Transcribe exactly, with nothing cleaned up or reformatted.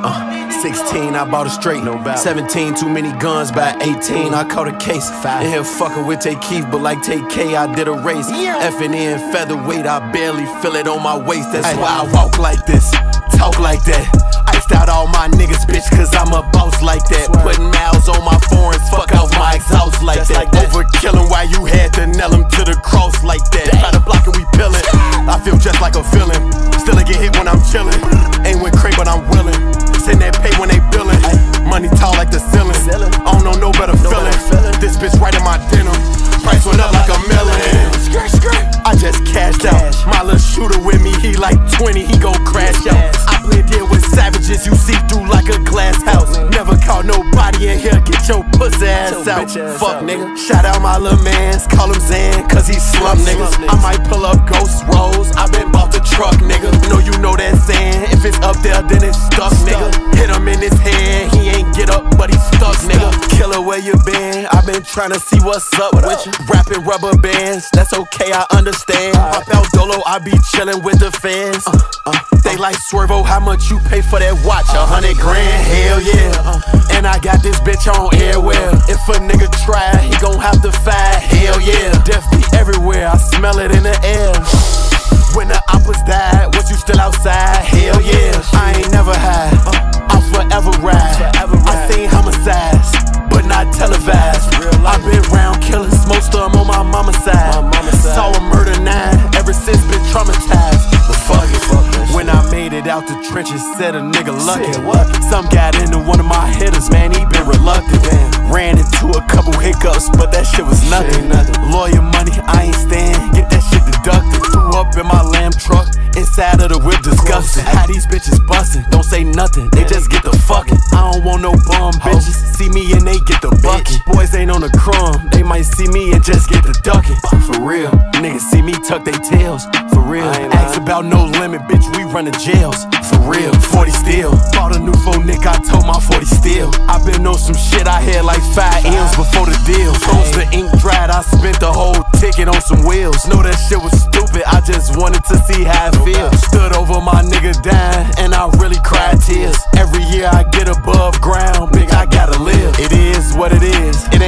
Uh, sixteen, I bought a straight. No doubt. seventeen, too many guns. By eighteen, I caught a case. Five. In here fucking with Tay Keith, but like Tay K, I did a race. Yeah. Effing in featherweight, I barely feel it on my waist. That's Ay. why I walk like this, talk like that. Iced out all my niggas, bitch, cause I'm a boss like that. Swear. Putting miles on my foreigns, fuck off my exhaust like that. like that. Overkillin' while you had to nail him to the cross like that. Try to block it, we pillin'. I feel just like a villain. Still I get hit when I'm chillin'. Ain't with Craig, but I'm willin'. Send that pay when they billin'. Money tall like the ceiling. I don't know no better feeling. This bitch right in my denim. Price went up like a million. I just cashed out. My little shooter with me, he like twenty, he gon' crash out. I blend in with savages, you see through like a glass house. Never caught nobody in here, get your pussy ass out. Fuck nigga, shout out my little mans, call him Zan, cause he slum niggas. I might pull up Ghost Rolls, I been bought the truck nigga. Know you know that saying, if it's up there then it's stuck nigga. Hit him in his head, he ain't get up but he stuck nigga. Killer where you been, I been tryna see what's up with you. Rapping rubber bands, that's okay I understand. Pop out Dolo, I be chillin' with the fans. uh, uh, They like Swervo, how much you pay for that watch? A hundred grand, hell yeah. And I got this bitch on airware. If a nigga try, he gon' have to fight, hell yeah. Death be everywhere, I smell it in the air. When the oppas died, was you still outside? Hell yeah, I ain't never high, I'll forever ride. I seen homicides, but not televised. I been round killers, most of them on my mama's side. Saw a murder nine, ever since been traumatized. But fuck it, when I made it out the trenches, said a nigga lucky. Some got into one of my hitters, man, he been reluctant. Ran into a couple hiccups, but that shit was nothing. Lawyer money, I ain't stand, get that shit deducted. Threw up in my lamb truck, inside of the whip disgusting. How these bitches bustin', don't say nothing, they just get the fucking. I don't want no bum bitches, see me and they get the bucket. Boys ain't on the crumb, they might see me and just get the ducking. For real, niggas see me tuck they tails. For real, ask about no limit, bitch, we runnin' jails. For real, forty still. Bought a new phone, Nick, I told my forty still. I been on some shit, I had like five M's before the deal. Froze the ink dried, I spent the whole ticket on some wheels. Know that shit was stupid, I just wanted to see how it feels. Stood over my nigga dying, and I really cried tears. Every year I get above ground, big I gotta live. It is what it is, it